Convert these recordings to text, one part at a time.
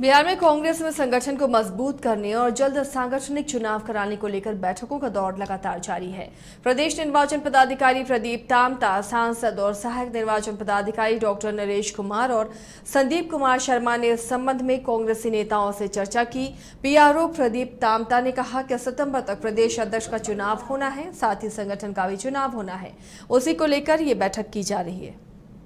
बिहार में कांग्रेस में संगठन को मजबूत करने और जल्द सांगठनिक चुनाव कराने को लेकर बैठकों का दौर लगातार जारी है। प्रदेश निर्वाचन पदाधिकारी प्रदीप तामता, सांसद और सहायक निर्वाचन पदाधिकारी डॉक्टर नरेश कुमार और संदीप कुमार शर्मा ने इस संबंध में कांग्रेसी नेताओं से चर्चा की। पीआरओ प्रदीप तामता ने कहा कि सितंबर तक प्रदेश अध्यक्ष का चुनाव होना है, साथ ही संगठन का भी चुनाव होना है। उसी को लेकर ये बैठक की जा रही है।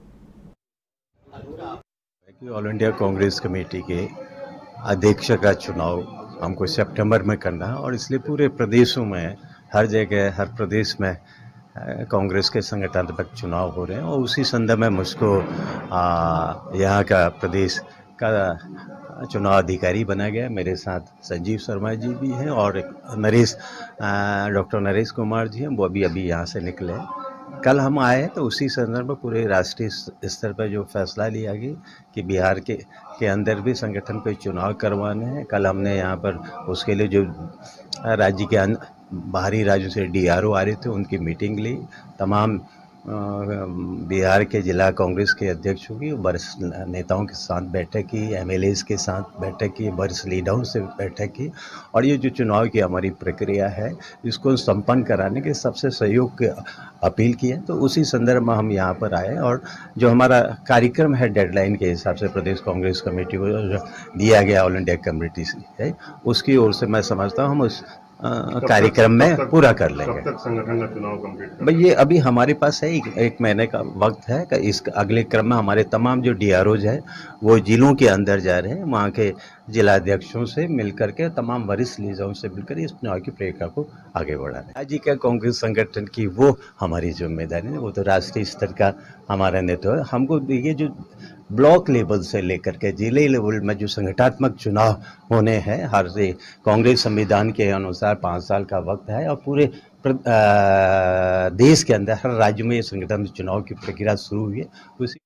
ऑल इंडिया कांग्रेस कमेटी के अध्यक्ष का चुनाव हमको सितंबर में करना है और इसलिए पूरे प्रदेशों में हर जगह हर प्रदेश में कांग्रेस के संगठनात्मक चुनाव हो रहे हैं और उसी संदर्भ में मुझको यहाँ का प्रदेश का चुनाव अधिकारी बना गया। मेरे साथ संजीव शर्मा जी भी हैं और डॉक्टर नरेश कुमार जी हैं, वो अभी यहाँ से निकले हैं। कल हम आए तो उसी संदर्भ में पूरे राष्ट्रीय स्तर पर जो फैसला लिया गया कि बिहार के अंदर भी संगठन को चुनाव करवाने हैं। कल हमने यहाँ पर उसके लिए जो राज्य के बाहरी राज्यों से डीआरओ आ रहे थे उनकी मीटिंग ली। तमाम बिहार के जिला कांग्रेस के अध्यक्षों की, वरिष्ठ नेताओं के साथ बैठक की, एमएलएस के साथ बैठक की, वरिष्ठ लीडरों से बैठक की और ये जो चुनाव की हमारी प्रक्रिया है इसको संपन्न कराने के सबसे सहयोग की अपील की है। तो उसी संदर्भ में हम यहाँ पर आए और जो हमारा कार्यक्रम है डेडलाइन के हिसाब से प्रदेश कांग्रेस कमेटी को दिया गया ऑल इंडिया कमेटी से है, उसकी ओर से मैं समझता हूँ हम उस कार्यक्रम में पूरा कर लेंगे। कब तक संगठन का चुनाव कंप्लीट कर? भाई ये अभी हमारे पास है एक महीने का वक्त है कि इस अगले क्रम में हमारे तमाम जो डीआरओज है वो जिलों के अंदर जा रहे हैं, वहाँ के जिलाध्यक्षों से मिलकर के तमाम वरिष्ठ लीडरों से मिलकर इस चुनाव की प्रक्रिया को आगे बढ़ा रहे हैं। राज्य का कांग्रेस संगठन की वो हमारी जिम्मेदारी है, वो तो राष्ट्रीय स्तर का हमारा नेतृत्व है। हमको ये जो ब्लॉक लेवल से लेकर के जिले लेवल में जो संगठनात्मक चुनाव होने हैं, हर से कांग्रेस संविधान के अनुसार 5 साल का वक्त है और पूरे देश के अंदर हर राज्य में ये संगठन चुनाव की प्रक्रिया शुरू हुई है। उसी